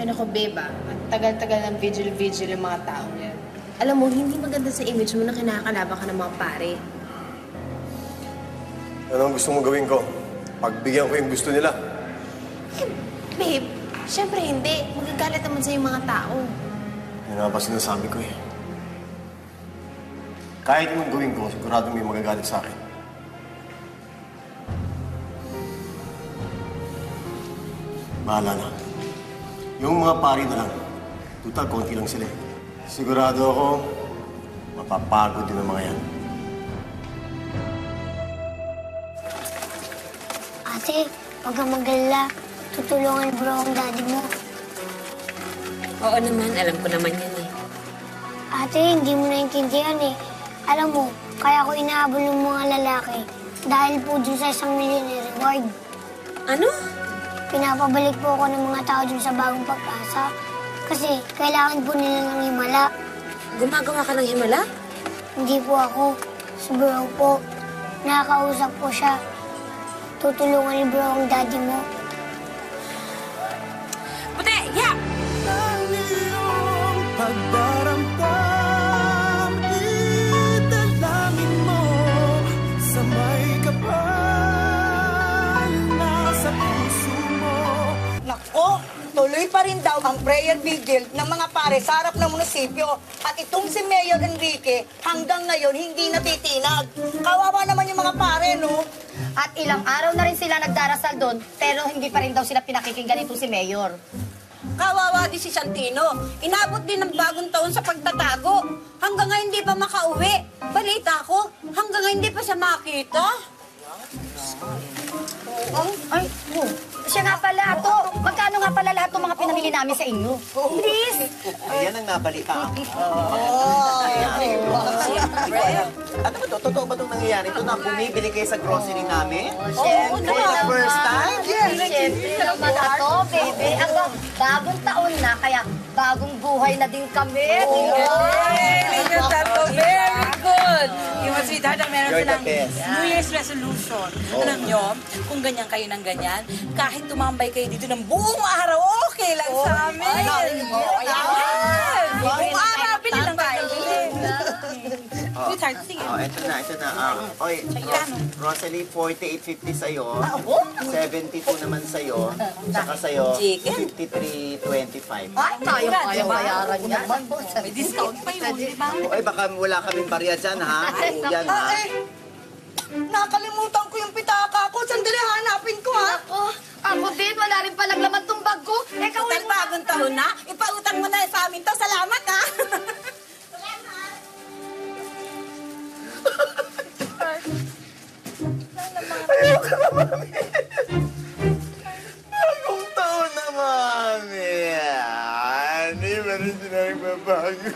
nako, babe, ang tagal-tagal ng vigil-vigil yung mga tao yan. Alam mo, hindi maganda sa image mo na kinakalaban ka ng mga pare. Ano ang gusto mong gawin ko? Pagbigyan ko yung gusto nila. Eh, babe, syempre hindi. Magagalit naman sa yung mga tao. Yan nga ba sinasabi ko eh. Kahit anong gawin ko, sigurado may magagalit sa akin. Bahala na. Yung mga pari na lang. Total, konti lang sila eh. Sigurado ako, mapapagod din ang mga yan. Ate, huwag kang mag-alala. Tutulungan bro ang daddy mo. Oo naman, alam ko naman yan eh. Ate, hindi mo naintindihan eh. Alam mo, kaya ko inahabol ng mga lalaki dahil po dun sa 1 million reward. Ano? Pinapabalik po ako ng mga tao dun sa bagong pag-asa kasi kailangan po nila ng himala. Gumagawa ka ng himala? Hindi po ako. Si bro po. Nakakausap po siya. Tutulungan ni bro ang daddy mo. Puti! Yeah! Pagdaramdam, italangin mo sa may kapal na sa puso mo. Nako, tuloy pa rin daw ang prayer vigil ng mga pare sa harap ng munisipyo. At itong si Mayor Enrique, hanggang ngayon hindi natitinag. Kawawa naman yung mga pare, no? At ilang araw na rin sila nagdarasal doon, pero hindi pa rin daw sila pinakikinggan itong si Mayor. Kawawa din si Santino. Inabot din ng bagong taon sa pagtatago. Hanggang ngayon hindi pa makauwi. Balita ko, hanggang ngayon hindi pa siya makita. Ay, siya nga pala ito. Magkano nga pala lahat ng mga pinamili namin sa inyo? Please! Ayan ang nabalita ako. Ano ba ito? Totoo ba itong nangyayari? Ito na bumibili kayo sa grocery namin? Siyempre For the first time? Siyempre naman ito, baby. Aba, bagong taon na, kaya bagong buhay na din kami. Very good! Yung mga sweetheart, meron You're the silang best. New Year's resolution. Alam nyo, kung ganyan kayo ng ganyan, kahit tumambay kayo dito ng buong araw, okay lang sa amin. Buong araw, pili lang kayo. Sweetheart, sige. Ito na. Oy, Rosalie, 48.50 sa'yo. 72 naman sa'yo. Saka sa'yo, 53.25. Ay, kaya bayaran yan. May discount pa yun, di ba? Oy, baka wala kaming barya dyan, ha? Yan, ha? Nakalimutan ko yung pitaka ko. Sandali, hanapin ko, ha? Ako din, wala rin palang laman tong bag ko. Ikaw Total bagong taon na. Ipautang mo na sa amin to. Salamat, ha? Ayaw ka na, mami. Bagong taon na, mami. Hindi ba rin sila nagbabago?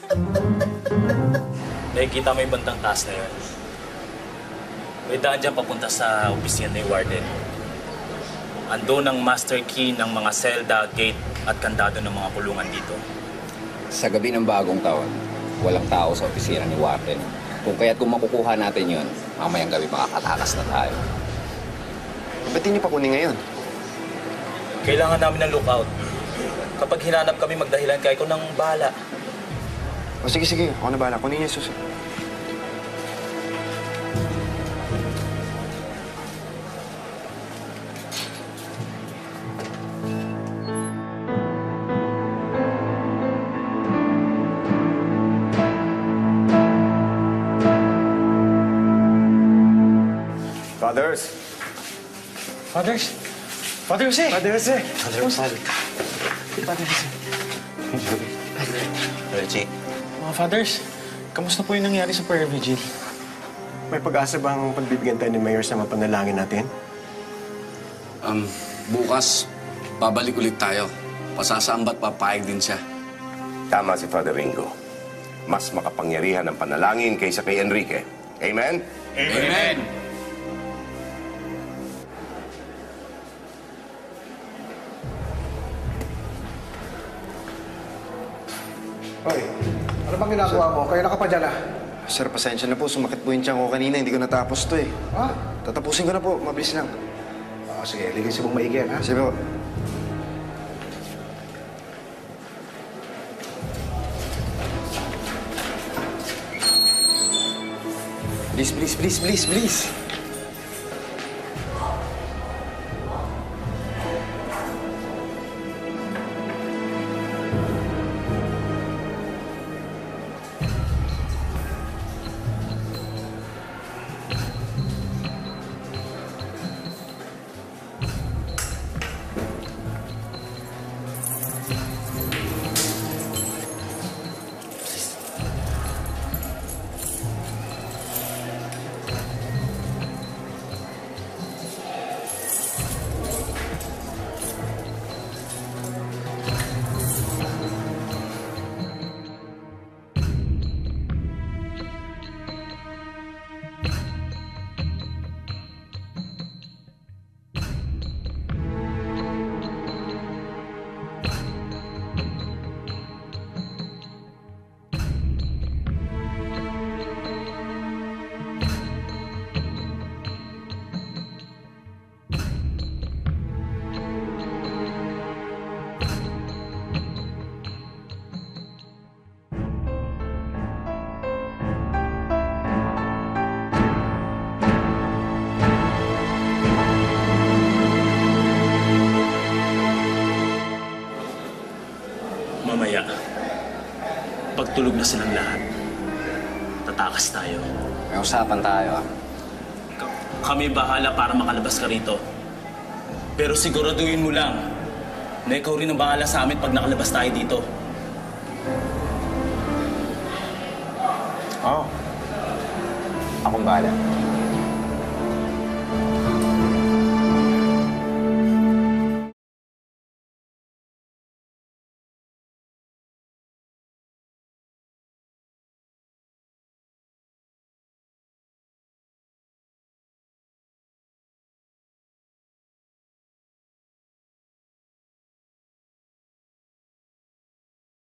Nakikita mo yung bandang taas na yun. May daan dyan papunta sa opisina ni Warden. Ando ng master key ng mga selda, gate at kandado ng mga kulungan dito. Sa gabi ng bagong taon, walang tao sa opisina ni Warden. Kung makukuha natin yun, mamayang gabi makakatakas na tayo. Ba't hindi pa kunin ngayon? Kailangan namin ng lookout. Kapag hinanap kami, magdahilan kayo nang bahala. O sige, ako na bahala. Kunin niya susunod. Fathers! Father Jose! Father Jose! Father Jose! Reggie. Mga fathers, kamusta po yung nangyari sa prayer vigil? May pag-asa bang pagbibigyan tayo ni Mayor sa mapanalangin natin? Bukas, babalik ulit tayo. Pasasambat, papayag din siya. Tama si Father Ringo. Mas makapangyarihan ang panalangin kaysa kay Enrique. Amen? Amen! Hoy, ano bang ginagawa mo? Kayo nakapadyan Sir, pasensya na po. Sumakit po yung tiyan ko kanina. Hindi ko natapos to eh. Ha? Tatapusin ko na po. Mabilis lang. Sige, ligisin mong maigi yan, ha? Sige po. Please, please, please, please, please. Mamaya, pagtulog na silang lahat, tatakas tayo. May usapan tayo, ah. Kami bahala para makalabas ka rito. Pero siguraduhin mo lang na ikaw rin ang bahala sa amin pag nakalabas tayo dito. Oo. Akong bahala.